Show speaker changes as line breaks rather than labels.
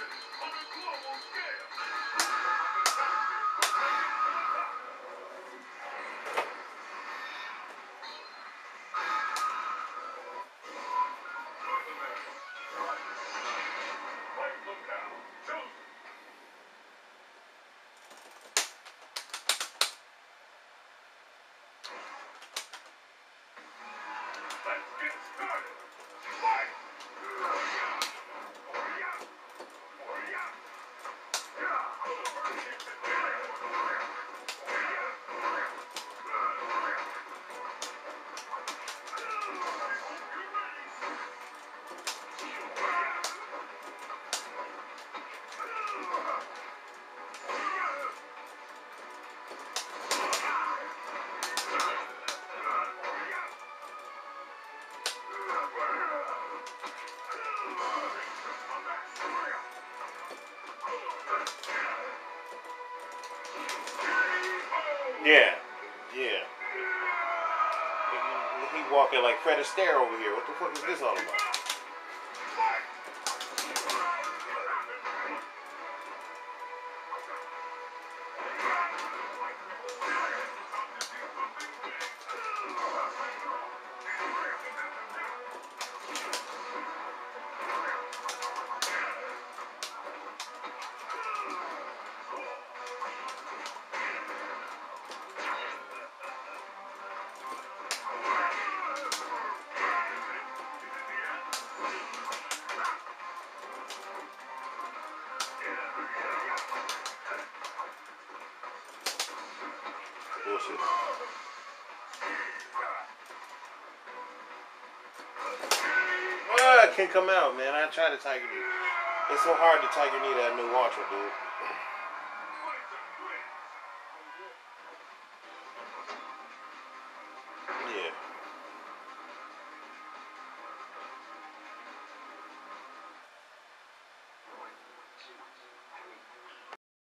Yeah, yeah. He walking like Fred Astaire over here. What the fuck is this all about? Bullshit. It can't come out, man. I tried to Tiger Knee. It's so hard to Tiger Knee that new Ultra, dude.